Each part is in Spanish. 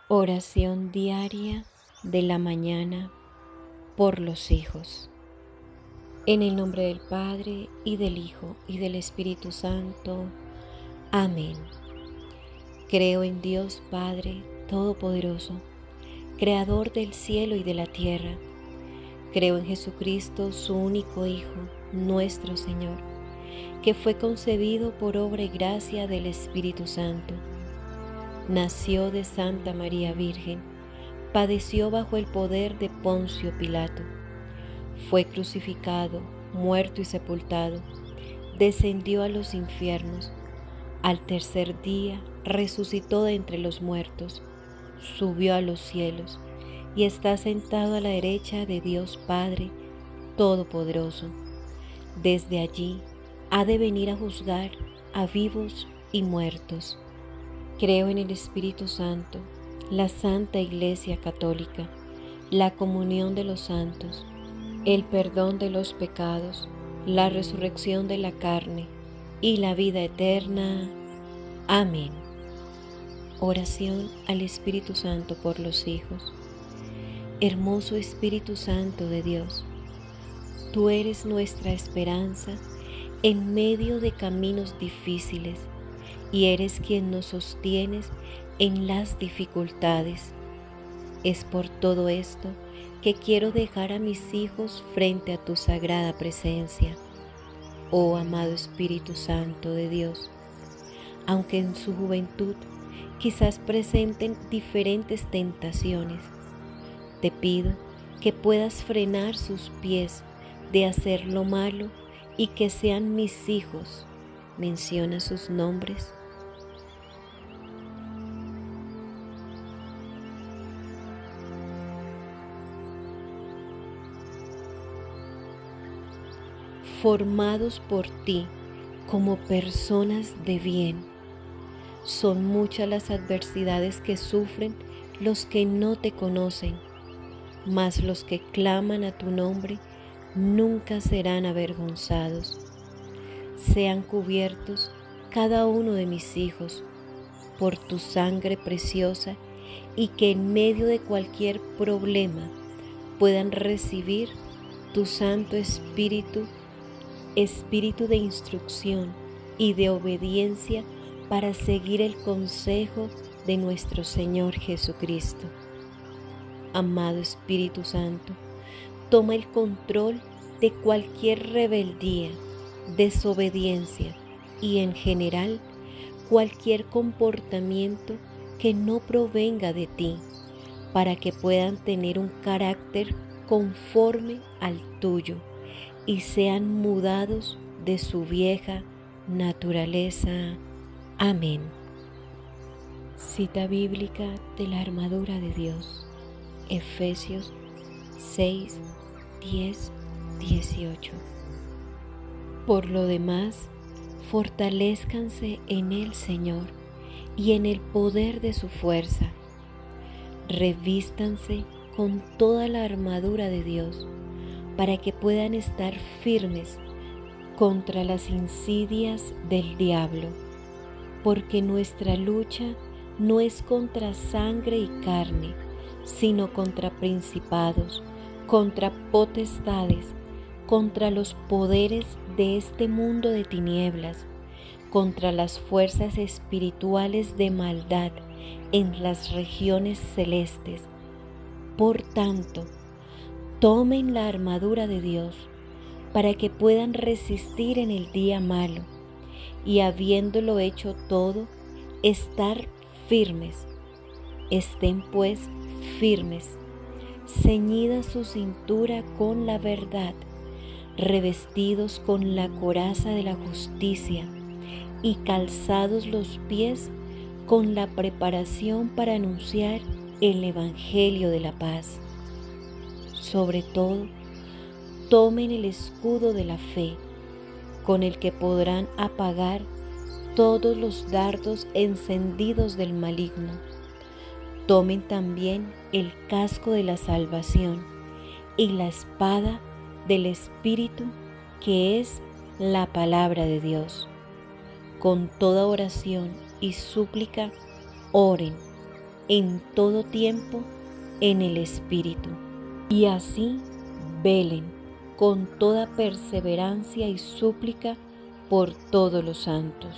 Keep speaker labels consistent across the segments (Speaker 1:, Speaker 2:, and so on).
Speaker 1: Oración diaria de la mañana por los hijos. En el nombre del Padre, y del Hijo, y del Espíritu Santo. Amén. Creo en Dios Padre Todopoderoso, Creador del cielo y de la tierra. Creo en Jesucristo, su único Hijo, nuestro Señor, que fue concebido por obra y gracia del Espíritu Santo. Nació de Santa María Virgen, padeció bajo el poder de Poncio Pilato, fue crucificado, muerto y sepultado, descendió a los infiernos, al tercer día resucitó de entre los muertos, subió a los cielos y está sentado a la derecha de Dios Padre Todopoderoso. Desde allí ha de venir a juzgar a vivos y muertos. Creo en el Espíritu Santo, la Santa Iglesia Católica, la comunión de los santos, el perdón de los pecados, la resurrección de la carne y la vida eterna. Amén. Oración al Espíritu Santo por los hijos. Hermoso Espíritu Santo de Dios, tú eres nuestra esperanza en medio de caminos difíciles, y eres quien nos sostienes en las dificultades. Es por todo esto que quiero dejar a mis hijos frente a tu sagrada presencia, oh amado Espíritu Santo de Dios. Aunque en su juventud quizás presenten diferentes tentaciones, te pido que puedas frenar sus pies de hacer lo malo y que sean mis hijos. Menciona sus nombres. Formados por ti como personas de bien. Son muchas las adversidades que sufren los que no te conocen, mas los que claman a tu nombre nunca serán avergonzados. Sean cubiertos cada uno de mis hijos por tu sangre preciosa, y que en medio de cualquier problema puedan recibir tu Santo Espíritu, Espíritu de instrucción y de obediencia para seguir el consejo de nuestro Señor Jesucristo. Amado Espíritu Santo, toma el control de cualquier rebeldía, desobediencia y en general cualquier comportamiento que no provenga de ti, para que puedan tener un carácter conforme al tuyo y sean mudados de su vieja naturaleza. Amén. Cita bíblica de la armadura de Dios. Efesios 6, 10, 18. Por lo demás, fortalézcanse en el Señor y en el poder de su fuerza. Revístanse con toda la armadura de Dios, para que puedan estar firmes contra las insidias del diablo, porque nuestra lucha no es contra sangre y carne, sino contra principados, contra potestades, contra los poderes de este mundo de tinieblas, contra las fuerzas espirituales de maldad en las regiones celestes. Por tanto, tomen la armadura de Dios para que puedan resistir en el día malo, y habiéndolo hecho todo, estar firmes. Estén pues firmes, ceñida su cintura con la verdad, revestidos con la coraza de la justicia y calzados los pies con la preparación para anunciar el Evangelio de la paz. Sobre todo, tomen el escudo de la fe, con el que podrán apagar todos los dardos encendidos del maligno. Tomen también el casco de la salvación y la espada del Espíritu, que es la palabra de Dios. Con toda oración y súplica, oren en todo tiempo en el Espíritu, y así velen con toda perseverancia y súplica por todos los santos.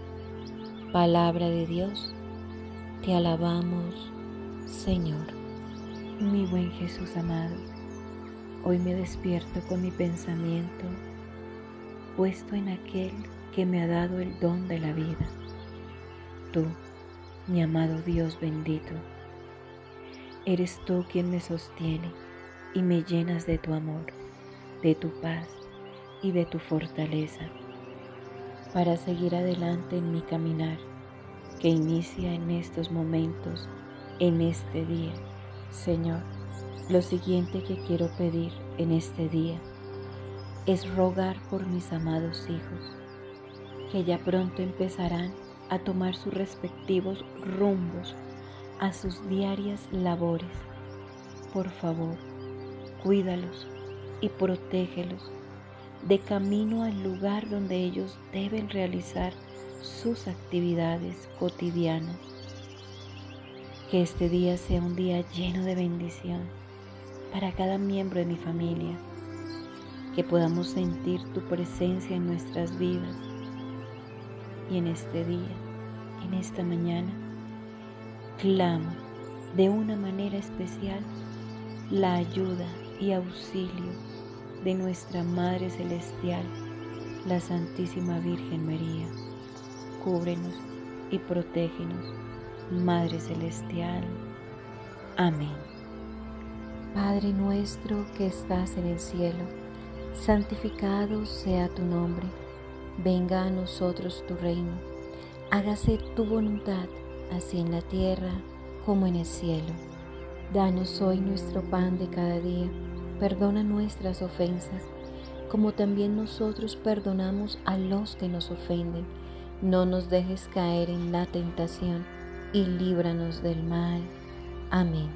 Speaker 1: Palabra de Dios, te alabamos, Señor. Mi buen Jesús amado, hoy me despierto con mi pensamiento puesto en aquel que me ha dado el don de la vida. Tú, mi amado Dios bendito, eres tú quien me sostiene y me llenas de tu amor, de tu paz y de tu fortaleza para seguir adelante en mi caminar que inicia en estos momentos, en este día. Señor, lo siguiente que quiero pedir en este día es rogar por mis amados hijos, que ya pronto empezarán a tomar sus respectivos rumbos a sus diarias labores. Por favor, cuídalos y protégelos de camino al lugar donde ellos deben realizar sus actividades cotidianas. Que este día sea un día lleno de bendición para cada miembro de mi familia, que podamos sentir tu presencia en nuestras vidas. Y en este día, en esta mañana, clamo de una manera especial la ayuda y auxilio de nuestra Madre Celestial, la Santísima Virgen María. Cúbrenos y protégenos, Madre Celestial. Amén. Padre nuestro que estás en el cielo, santificado sea tu nombre. Venga a nosotros tu reino. Hágase tu voluntad, así en la tierra como en el cielo. Danos hoy nuestro pan de cada día. Perdona nuestras ofensas, como también nosotros perdonamos a los que nos ofenden. No nos dejes caer en la tentación y líbranos del mal. Amén.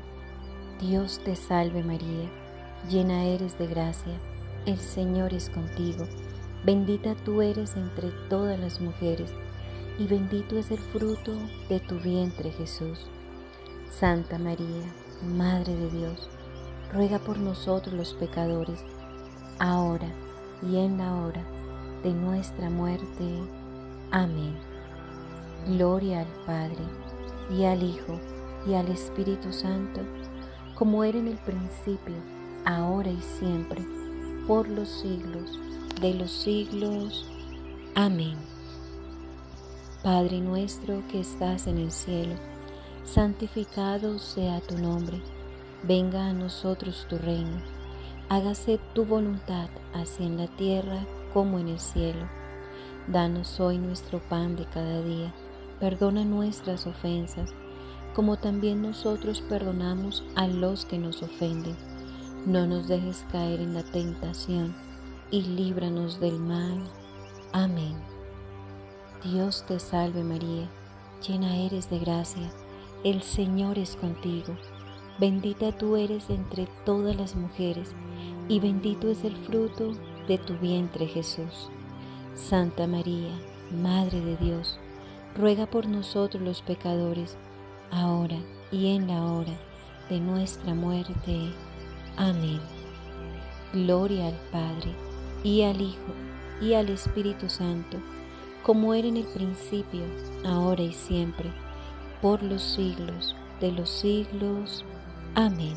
Speaker 1: Dios te salve María, llena eres de gracia, el Señor es contigo. Bendita tú eres entre todas las mujeres, y bendito es el fruto de tu vientre Jesús. Santa María, Madre de Dios, ruega por nosotros los pecadores, ahora y en la hora de nuestra muerte. Amén. Gloria al Padre, y al Hijo, y al Espíritu Santo, como era en el principio, ahora y siempre, por los siglos de los siglos. Amén. Padre nuestro que estás en el cielo, santificado sea tu nombre. Venga a nosotros tu reino. Hágase tu voluntad, así en la tierra como en el cielo. Danos hoy nuestro pan de cada día. Perdona nuestras ofensas, como también nosotros perdonamos a los que nos ofenden. No nos dejes caer en la tentación, y líbranos del mal. Amén. Dios te salve María, llena eres de gracia, el Señor es contigo. Bendita tú eres entre todas las mujeres, y bendito es el fruto de tu vientre Jesús. Santa María, Madre de Dios, ruega por nosotros los pecadores, ahora y en la hora de nuestra muerte. Amén. Gloria al Padre, y al Hijo, y al Espíritu Santo, como era en el principio, ahora y siempre, por los siglos de los siglos. Amén.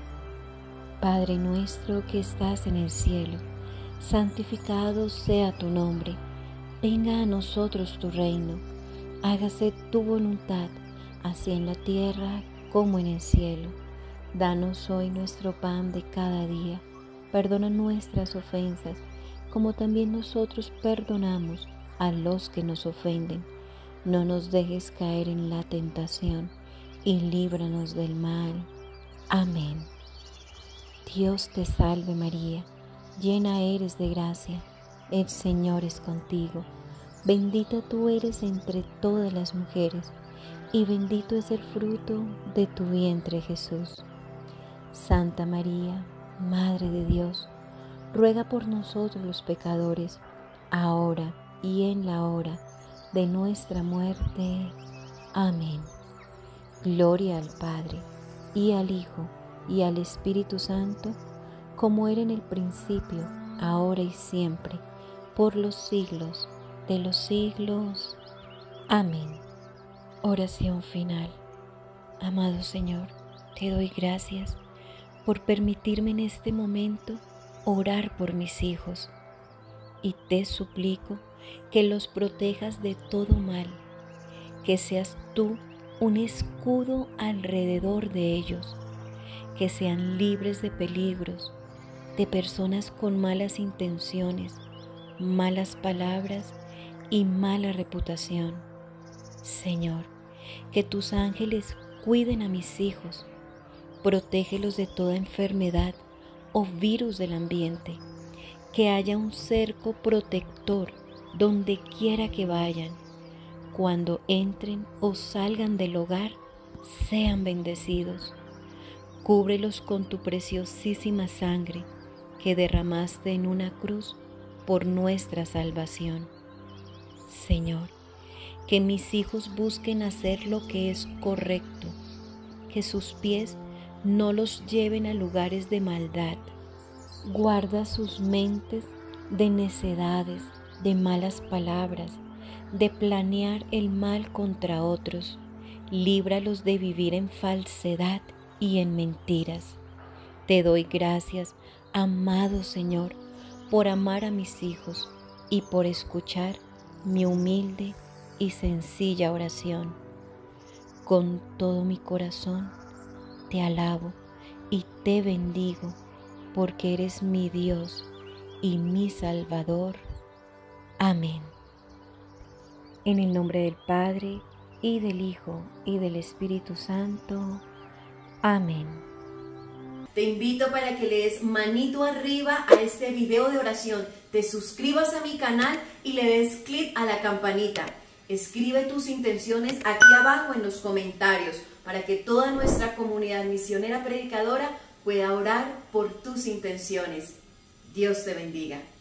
Speaker 1: Padre nuestro que estás en el cielo, santificado sea tu nombre. Venga a nosotros tu reino. Hágase tu voluntad, así en la tierra como en el cielo. Danos hoy nuestro pan de cada día. Perdona nuestras ofensas, como también nosotros perdonamos a los que nos ofenden. No nos dejes caer en la tentación, y líbranos del mal. Amén. Dios te salve María, llena eres de gracia, el Señor es contigo. Bendita tú eres entre todas las mujeres, y bendito es el fruto de tu vientre Jesús. Santa María, Madre de Dios, ruega por nosotros los pecadores, ahora y en la hora de nuestra muerte. Amén. Gloria al Padre, y al Hijo, y al Espíritu Santo, como era en el principio, ahora y siempre, por los siglos de los siglos. Amén. Oración final. Amado Señor, te doy gracias por permitirme en este momento orar por mis hijos, y te suplico que los protejas de todo mal, que seas tú un escudo alrededor de ellos, que sean libres de peligros, de personas con malas intenciones, malas palabras y mala reputación. Señor, que tus ángeles cuiden a mis hijos, protégelos de toda enfermedad o virus del ambiente, que haya un cerco protector donde quiera que vayan. Cuando entren o salgan del hogar, sean bendecidos. Cúbrelos con tu preciosísima sangre que derramaste en una cruz por nuestra salvación. Señor, que mis hijos busquen hacer lo que es correcto, que sus pies no los lleven a lugares de maldad. Guarda sus mentes de necedades, de malas palabras, de planear el mal contra otros. Líbralos de vivir en falsedad y en mentiras. Te doy gracias, amado Señor, por amar a mis hijos y por escuchar mi humilde y sencilla oración. Con todo mi corazón te alabo y te bendigo, porque eres mi Dios y mi Salvador. Amén. En el nombre del Padre, y del Hijo, y del Espíritu Santo. Amén.
Speaker 2: Te invito para que le des manito arriba a este video de oración, te suscribas a mi canal y le des clic a la campanita. Escribe tus intenciones aquí abajo en los comentarios para que toda nuestra comunidad misionera predicadora pueda orar por tus intenciones. Dios te bendiga.